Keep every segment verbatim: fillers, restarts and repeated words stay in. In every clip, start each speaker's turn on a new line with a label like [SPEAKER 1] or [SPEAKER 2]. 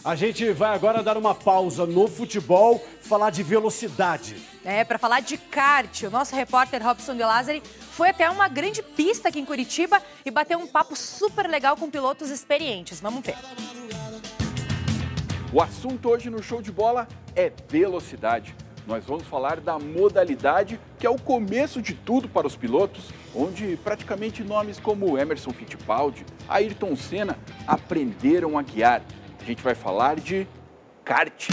[SPEAKER 1] A gente vai agora dar uma pausa no futebol, falar de velocidade.
[SPEAKER 2] É, para falar de kart, o nosso repórter Robson de Lázari foi até uma grande pista aqui em Curitiba e bateu um papo super legal com pilotos experientes. Vamos ver.
[SPEAKER 3] O assunto hoje no Show de Bola é velocidade. Nós vamos falar da modalidade que é o começo de tudo para os pilotos, onde praticamente nomes como Emerson Fittipaldi, Ayrton Senna aprenderam a guiar. A gente vai falar de kart.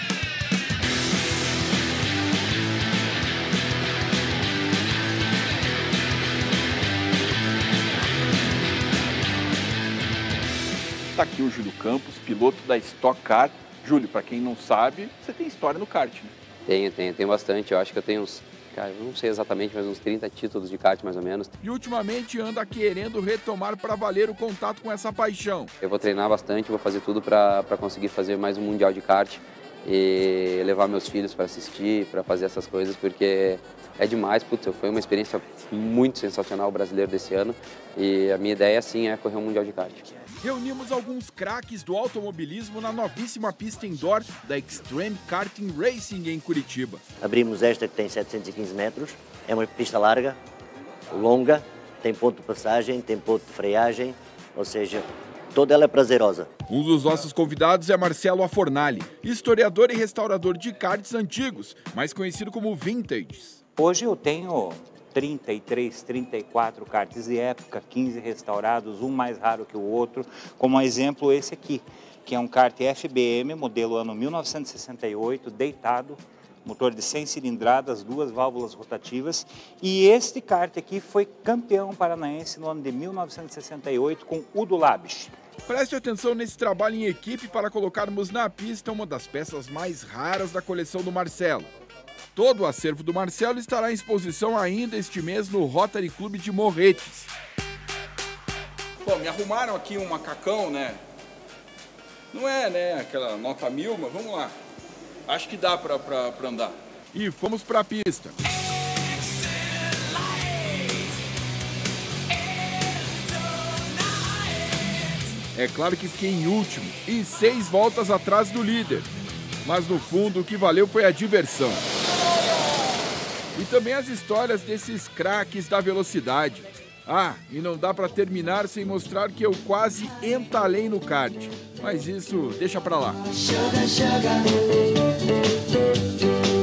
[SPEAKER 3] Está aqui o Júlio Campos, piloto da Stock Car. Júlio, para quem não sabe, você tem história no kart, né?
[SPEAKER 4] Tenho, tenho, tenho bastante. Eu acho que eu tenho uns, cara, não sei exatamente, mas uns trinta títulos de kart mais ou menos.
[SPEAKER 3] E ultimamente anda querendo retomar para valer o contato com essa paixão.
[SPEAKER 4] Eu vou treinar bastante, vou fazer tudo para conseguir fazer mais um mundial de kart e levar meus filhos para assistir, para fazer essas coisas, porque é demais. Putz, foi uma experiência muito sensacional o brasileiro desse ano e a minha ideia, sim, é correr um mundial de kart.
[SPEAKER 3] Reunimos alguns craques do automobilismo na novíssima pista indoor da Extreme Karting Racing em Curitiba.
[SPEAKER 5] Abrimos esta que tem setecentos e quinze metros, é uma pista larga, longa, tem ponto de passagem, tem ponto de freagem, ou seja, toda ela é prazerosa.
[SPEAKER 3] Um dos nossos convidados é Marcelo Afornali, historiador e restaurador de karts antigos, mais conhecido como vintages.
[SPEAKER 6] Hoje eu tenho trinta e três, trinta e quatro karts de época, quinze restaurados, um mais raro que o outro. Como exemplo esse aqui, que é um kart F B M, modelo ano mil novecentos e sessenta e oito, deitado, motor de cem cilindradas, duas válvulas rotativas. E este kart aqui foi campeão paranaense no ano de mil novecentos e sessenta e oito com Udo Labisch.
[SPEAKER 3] Preste atenção nesse trabalho em equipe para colocarmos na pista uma das peças mais raras da coleção do Marcelo. Todo o acervo do Marcelo estará em exposição ainda este mês no Rotary Club de Morretes. Bom, me arrumaram aqui um macacão, né? Não é, né, aquela nota mil, mas vamos lá. Acho que dá pra, pra, pra andar. E fomos pra pista. É claro que fiquei em último e seis voltas atrás do líder. Mas no fundo o que valeu foi a diversão. E também as histórias desses craques da velocidade. Ah, e não dá para terminar sem mostrar que eu quase entalei no kart. Mas isso deixa pra lá. Sugar, sugar.